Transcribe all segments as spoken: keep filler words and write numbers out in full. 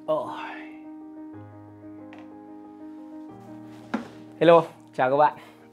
Oh. Hello, chào các bạn.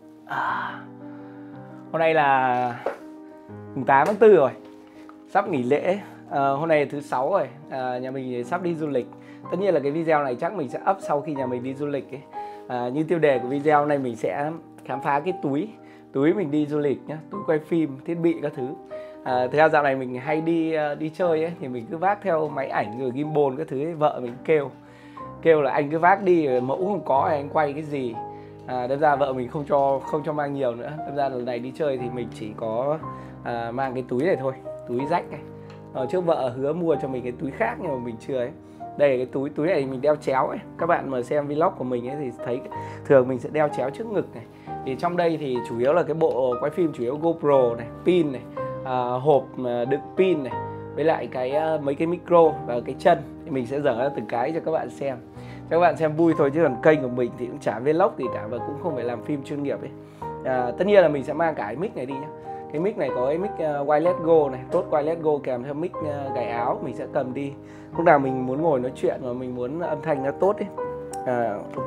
à, Hôm nay là mùng tám tháng tư rồi, sắp nghỉ lễ. à, Hôm nay là thứ sáu rồi, à, nhà mình sắp đi du lịch. Tất nhiên là cái video này chắc mình sẽ up sau khi nhà mình đi du lịch ấy. À, như tiêu đề của video này mình sẽ khám phá cái túi Túi mình đi du lịch nhá, túi quay phim, thiết bị các thứ. À, thực ra dạo này mình hay đi đi chơi ấy, thì mình cứ vác theo máy ảnh rồi gimbal các thứ ấy. Vợ mình kêu kêu là anh cứ vác đi, mẫu không có thì anh quay cái gì. À, đâm ra vợ mình không cho không cho mang nhiều nữa. Đâm ra lần này đi chơi thì mình chỉ có à, mang cái túi này thôi, túi rách này. Ờ, trước vợ hứa mua cho mình cái túi khác nhưng mà mình chưa ấy. Đây là cái túi túi này mình đeo chéo ấy. Các bạn mà xem vlog của mình ấy thì thấy thường mình sẽ đeo chéo trước ngực này. Thì trong đây thì chủ yếu là cái bộ quay phim, chủ yếu GoPro này, pin này, à, hộp đựng pin này, với lại cái mấy cái micro và cái chân. Thì mình sẽ dở ra từng cái cho các bạn xem, cho các bạn xem vui thôi, chứ còn kênh của mình thì cũng chả vlog gì cả và cũng không phải làm phim chuyên nghiệp ấy. À, tất nhiên là mình sẽ mang cả cái mic này đi nhá. Cái mic này có cái mic uh, wireless go này, tốt wireless go kèm theo mic uh, gài áo, mình sẽ cầm đi lúc nào mình muốn ngồi nói chuyện và mình muốn âm thanh nó tốt ấy. À, ok.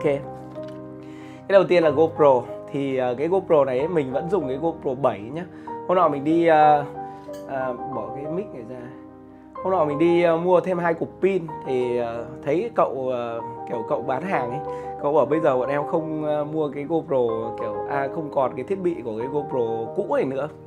Cái đầu tiên là GoPro. Thì uh, cái GoPro này ấy, mình vẫn dùng cái GoPro bảy nhá. Hôm nọ mình đi uh, uh, bỏ cái mic này ra. Hôm nọ mình đi uh, mua thêm hai cục pin thì uh, thấy cậu uh, kiểu cậu bán hàng ấy, cậu bảo bây giờ bọn em không uh, mua cái GoPro kiểu à không còn cái thiết bị của cái GoPro cũ này nữa.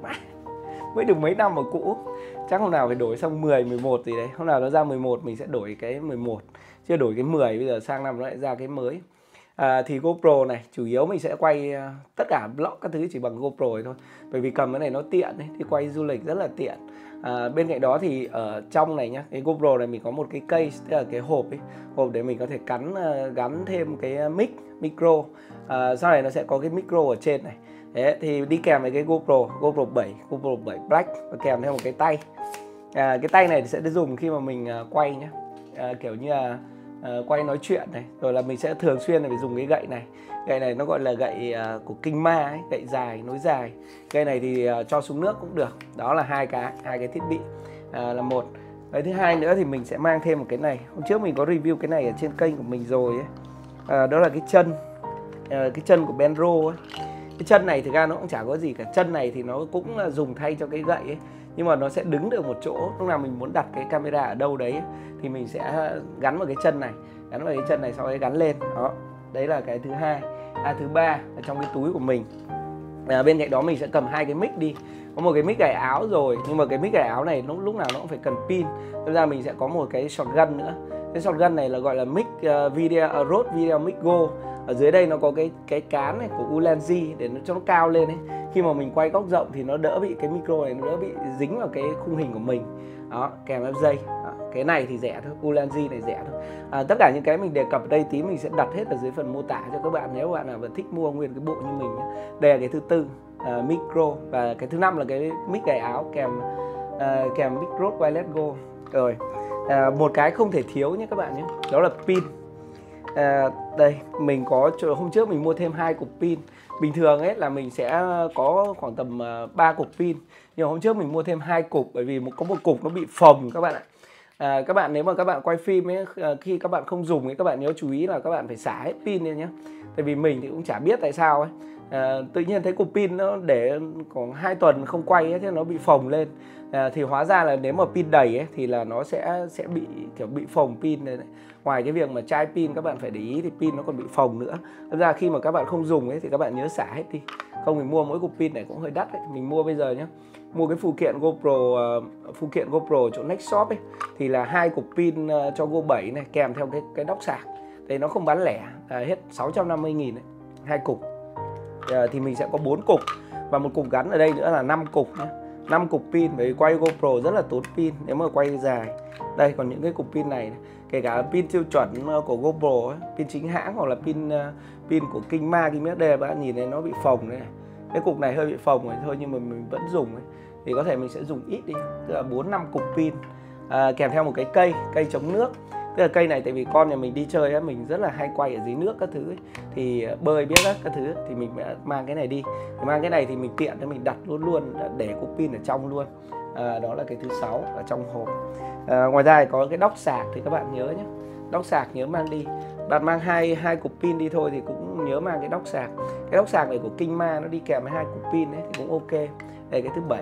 Mới được mấy năm mà cũ, chắc hôm nào phải đổi sang mười, mười một gì đấy. Hôm nào nó ra mười một mình sẽ đổi cái mười một, chưa đổi cái mười, bây giờ sang năm nó lại ra cái mới. À, thì GoPro này chủ yếu mình sẽ quay uh, tất cả vlog các thứ chỉ bằng GoPro thôi, bởi vì cầm cái này nó tiện ấy, thì quay du lịch rất là tiện. À, bên cạnh đó thì ở trong này nhá, cái GoPro này mình có một cái case, tức là cái hộp ấy, hộp để mình có thể cắn uh, gắn thêm cái mic, micro. À, sau này nó sẽ có cái micro ở trên này. Thế thì đi kèm với cái GoPro, GoPro bảy, GoPro bảy Black và kèm theo một cái tay. À, cái tay này thì sẽ dùng khi mà mình uh, quay nhá, à, kiểu như là uh, quay nói chuyện này, rồi là mình sẽ thường xuyên phải dùng cái gậy này. Gậy này nó gọi là gậy uh, của kinh ma ấy, gậy dài, nối dài. Cây này thì uh, cho xuống nước cũng được. Đó là hai cái hai cái thiết bị uh, là một. Cái thứ hai nữa thì mình sẽ mang thêm một cái này. Hôm trước mình có review cái này ở trên kênh của mình rồi ấy. Uh, đó là cái chân, uh, cái chân của Benro ấy. Cái chân này thực ra nó cũng chả có gì cả. Chân này thì nó cũng là dùng thay cho cái gậy ấy, nhưng mà nó sẽ đứng được một chỗ. Lúc nào mình muốn đặt cái camera ở đâu đấy ấy, thì mình sẽ gắn vào cái chân này, gắn vào cái chân này sau đấy gắn lên. Đó, đấy là cái thứ hai. À, thứ ba ở trong cái túi của mình. À, bên cạnh đó mình sẽ cầm hai cái mic đi. Có một cái mic gài áo rồi, nhưng mà cái mic gài áo này lúc lúc nào nó cũng phải cần pin. Thực ra mình sẽ có một cái shotgun nữa. Cái shotgun này là gọi là mic uh, video uh, Rode Video Mic Go. Ở dưới đây nó có cái cái cán này của Ulanzi để nó cho nó cao lên ấy. Khi mà mình quay góc rộng thì nó đỡ bị, cái micro này nó đỡ bị dính vào cái khung hình của mình. Đó, kèm ép dây. Đó, cái này thì rẻ thôi, Ulanzi này rẻ thôi. À, tất cả những cái mình đề cập ở đây tí mình sẽ đặt hết ở dưới phần mô tả cho các bạn, nếu các bạn nào vẫn thích mua nguyên cái bộ như mình nhé. Đây là cái thứ tư, uh, micro, và cái thứ năm là cái mic gài áo kèm uh, kèm mic Rode Wireless Go. Rồi, à, một cái không thể thiếu nhé các bạn nhé, đó là pin. À, đây mình có, hôm trước mình mua thêm hai cục pin. Bình thường ấy là mình sẽ có khoảng tầm ba cục pin, nhưng hôm trước mình mua thêm hai cục, bởi vì có một cục nó bị phồng các bạn ạ. À, các bạn nếu mà các bạn quay phim ấy, khi các bạn không dùng ấy, các bạn nhớ chú ý là các bạn phải xả hết pin lên nhé. Tại vì mình thì cũng chả biết tại sao ấy, à, tự nhiên thấy cục pin nó để khoảng hai tuần không quay ấy, thế nó bị phồng lên. À, thì hóa ra là nếu mà pin đầy ấy, thì là nó sẽ sẽ bị kiểu bị phồng pin này, này. Ngoài cái việc mà chai pin các bạn phải để ý thì pin nó còn bị phồng nữa. Thật ra khi mà các bạn không dùng ấy thì các bạn nhớ xả hết đi. Không mình mua mỗi cục pin này cũng hơi đắt ấy. Mình mua bây giờ nhé, mua cái phụ kiện GoPro, uh, phụ kiện GoPro chỗ Next Shop ấy, thì là hai cục pin uh, cho Go bảy này kèm theo cái cái đốc sạc. Thì nó không bán lẻ, à, hết sáu trăm năm mươi nghìn ấy, hai cục. À, thì mình sẽ có bốn cục và một cục gắn ở đây nữa là năm cục nhé. năm cục pin, bởi vì quay GoPro rất là tốn pin nếu mà quay dài. Đây còn những cái cục pin này, này. Kể cả pin tiêu chuẩn của GoPro ấy, pin chính hãng hoặc là pin uh, pin của kinh ma, kinh biết đây bạn nhìn thấy nó bị phồng này. Cái cục này hơi bị phồng rồi thôi, nhưng mà mình vẫn dùng ấy. Thì có thể mình sẽ dùng ít đi, tức là bốn năm cục pin, à, kèm theo một cái cây cây chống nước. Tức là cây này tại vì con nhà mình đi chơi á, mình rất là hay quay ở dưới nước các thứ ấy. Thì bơi biết đó các thứ ấy, thì mình mang cái này đi. Thì mang cái này thì mình tiện để mình đặt luôn luôn để cục pin ở trong luôn. À, đó là cái thứ sáu ở trong hộp. À, ngoài ra thì có cái đốc sạc thì các bạn nhớ nhé, Dock sạc nhớ mang đi. Bạn mang hai hai cục pin đi thôi thì cũng nhớ mang cái dock sạc. Cái dock sạc này của Kingma nó đi kèm với hai cục pin đấy thì cũng ok. Đây cái thứ bảy.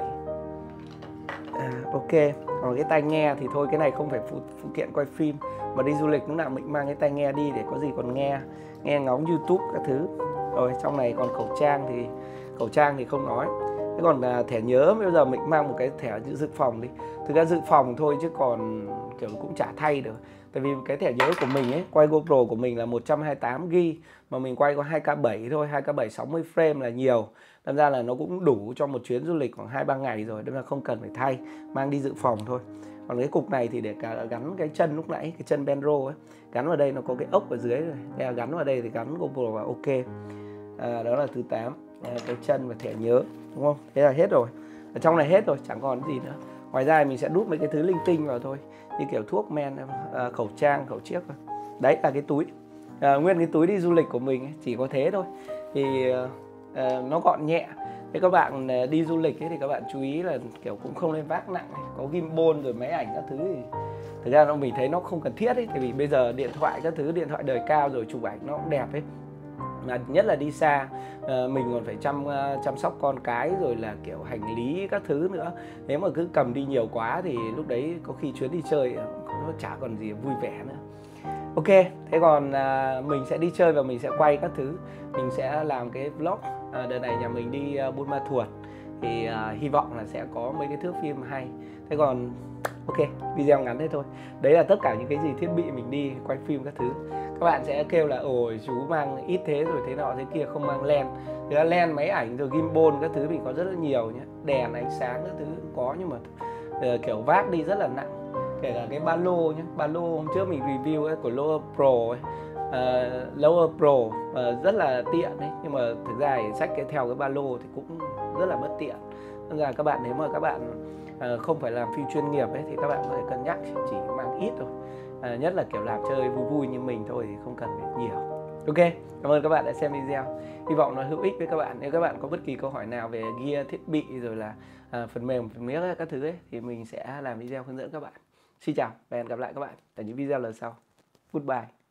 À, ok. Còn cái tai nghe thì thôi, cái này không phải phụ, phụ kiện quay phim, mà đi du lịch lúc nào mình mang cái tai nghe đi để có gì còn nghe nghe ngóng YouTube các thứ. Rồi trong này còn khẩu trang thì khẩu trang thì không nói. Thế còn à, thẻ nhớ bây giờ mình mang một cái thẻ dự phòng đi. Thực ra dự phòng thôi chứ còn kiểu cũng chả thay được. Tại vì cái thẻ nhớ của mình ấy, quay GoPro của mình là một trăm hai mươi tám gi-ga-bai mà mình quay có hai K bảy thôi, hai K bảy sáu mươi frame là nhiều. Đâm ra là nó cũng đủ cho một chuyến du lịch khoảng hai ba ngày rồi, đâm ra không cần phải thay, mang đi dự phòng thôi. Còn cái cục này thì để cả gắn cái chân lúc nãy, cái chân Benro ấy, gắn vào đây nó có cái ốc ở dưới rồi. Đây là gắn vào đây thì gắn GoPro vào ok. À, đó là thứ tám, cái chân và thẻ nhớ, đúng không? Thế là hết rồi. Ở trong này hết rồi, chẳng còn gì nữa. Ngoài ra mình sẽ đút mấy cái thứ linh tinh vào thôi, như kiểu thuốc men, à, khẩu trang, khẩu chiếc. Đấy là cái túi. À, nguyên cái túi đi du lịch của mình ấy, chỉ có thế thôi. Thì à, nó gọn nhẹ. Thế các bạn đi du lịch ấy, thì các bạn chú ý là kiểu cũng không nên vác nặng này. Có gimbal rồi máy ảnh các thứ thì thực ra nó mình thấy nó không cần thiết ấy. Tại vì bây giờ điện thoại các thứ, điện thoại đời cao rồi chụp ảnh nó cũng đẹp ấy. Mà nhất là đi xa, mình còn phải chăm chăm sóc con cái rồi là kiểu hành lý các thứ nữa. Nếu mà cứ cầm đi nhiều quá thì lúc đấy có khi chuyến đi chơi nó chả còn gì vui vẻ nữa. Ok, thế còn à, mình sẽ đi chơi và mình sẽ quay các thứ. Mình sẽ làm cái vlog. À, đợt này nhà mình đi uh, Buôn Ma Thuột thì uh, hy vọng là sẽ có mấy cái thước phim hay. Thế còn ok, video ngắn thế thôi. Đấy là tất cả những cái gì thiết bị mình đi quay phim các thứ. Các bạn sẽ kêu là ôi chú mang ít thế rồi thế nọ thế kia, không mang lens. Thì là lens, máy ảnh rồi gimbal các thứ mình có rất là nhiều nhé. Đèn, ánh sáng các thứ cũng có, nhưng mà uh, kiểu vác đi rất là nặng. Kể cả cái ba lô nhé, ba lô hôm trước mình review ấy, của Lower Pro ấy. Uh, Lower Pro uh, rất là tiện đấy, nhưng mà thực ra thì xách cái theo cái ba lô thì cũng rất là bất tiện. Nên là các bạn nếu mà các bạn uh, không phải làm phim chuyên nghiệp ấy thì các bạn có thể cân nhắc chỉ mang ít thôi. Uh, nhất là kiểu làm chơi vui vui như mình thôi thì không cần phải nhiều. Ok, cảm ơn các bạn đã xem video. Hy vọng nó hữu ích với các bạn. Nếu các bạn có bất kỳ câu hỏi nào về gear, thiết bị rồi là uh, phần mềm, phần miếng các thứ ấy thì mình sẽ làm video hướng dẫn các bạn. Xin chào và hẹn gặp lại các bạn ở những video lần sau. Goodbye.